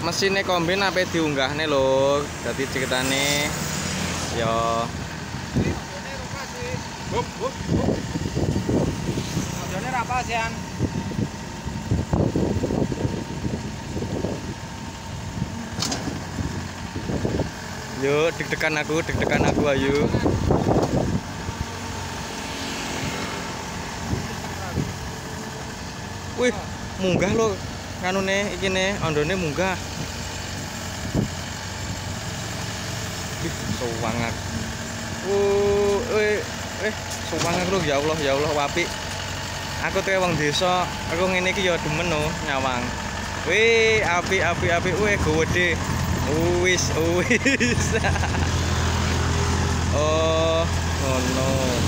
mesinnya kombin apa diunggahnya lho. Jadi ceritane yo modelnya apa sih an? yuk deg-degan aku ayo. Wih, munggah lo kanune iki ne, ondone munggah. Wih, sewangat. Sewangat lho ya Allah apik. Aku tuh wong desa, aku ngene iki ya demen no nyawang. Wih, apik. Wih, gede. Wis. Oh, no.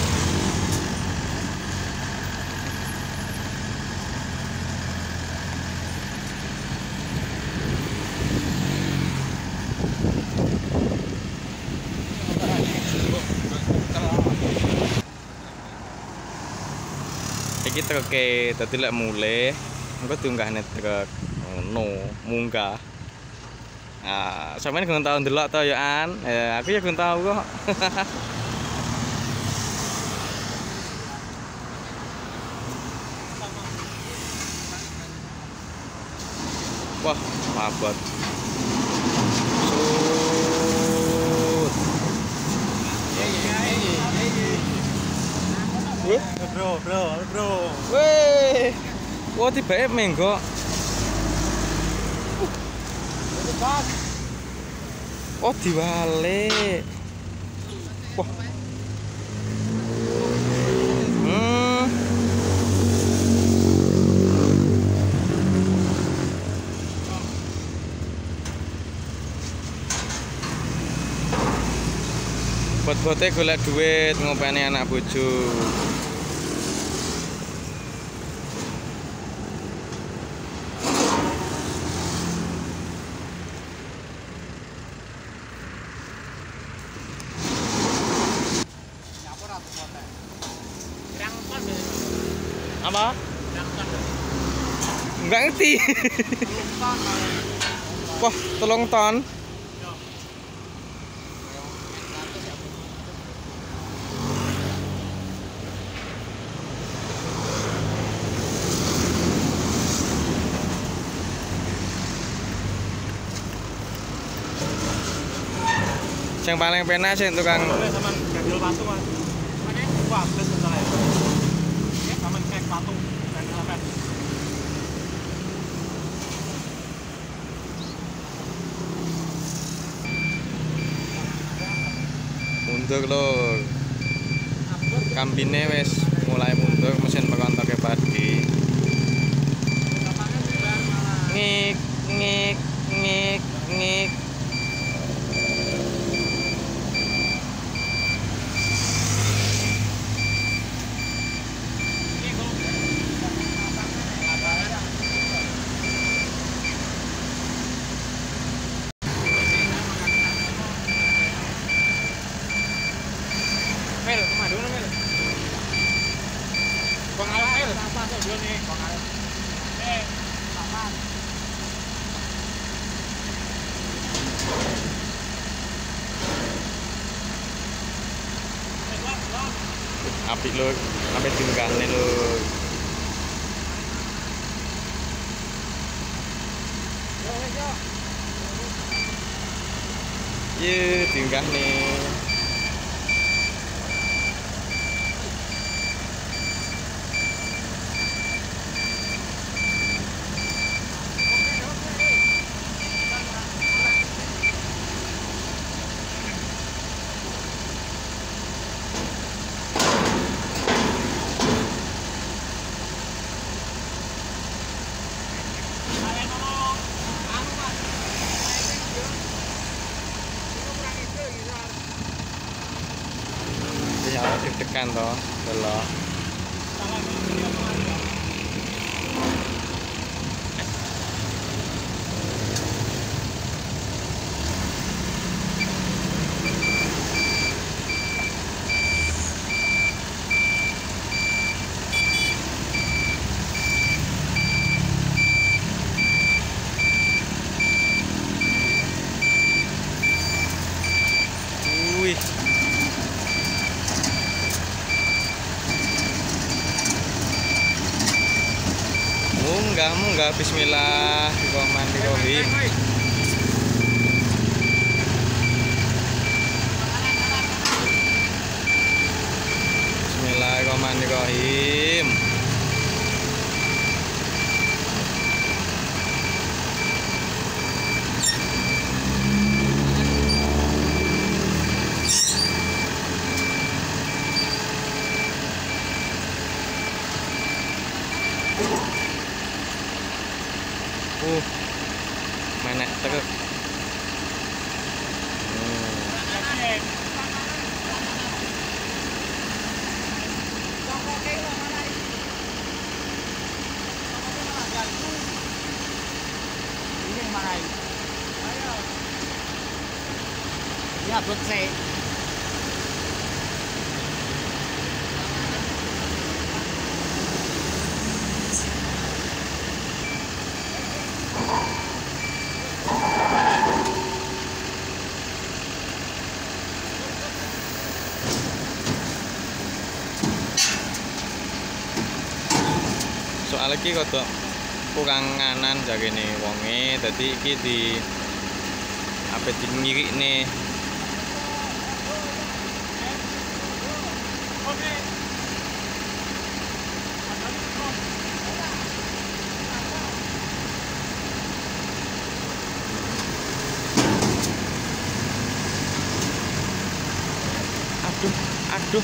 Iki treke dadi lek mulih engko diunggahne truk ngono munggah. Ah, sampeyan gelem tau ndelok to ya An? Ya aku ya gelem tau kok. Wah, mabot. Bro. Weh. Wah, tibake menggok. Oh, diwalik. Wah. Bot-bote golek duit ngopeni anak bojo. Apa? Enggak ngerti. Wah, 3 ton. Yang paling penak sih tukang Sama gandul batu mas. Wah, terus masalah ya. Sama kayak batu dan elemen. mundur lho. Kambine wis mulai mundur, mesin pekontoke padi. Ngik. Mel, kemana dulu Mel? Bang Alam Mel, apa tuh dulu nih? Bang Alam. Aman. Apik lho, sampe diunggahne lho. Ye, diunggahne. Ya deg-degan toh, delok. munggah bismillahirrahmanirrahim. Bismillahirrahmanirrahim. Menek tekuk. Ini mana ini? Ya, buat saya. Soal iki kodok kurang nganan jagene wonge, dadi iki di ape dinyirikne. Aduh, aduh.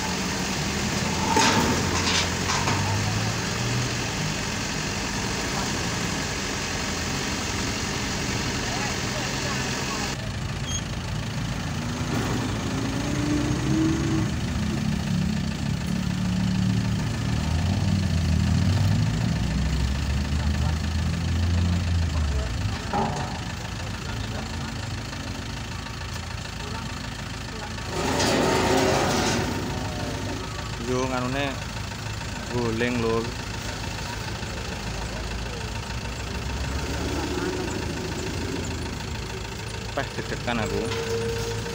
Yo nganune guling lur. Peh deg-degan aku.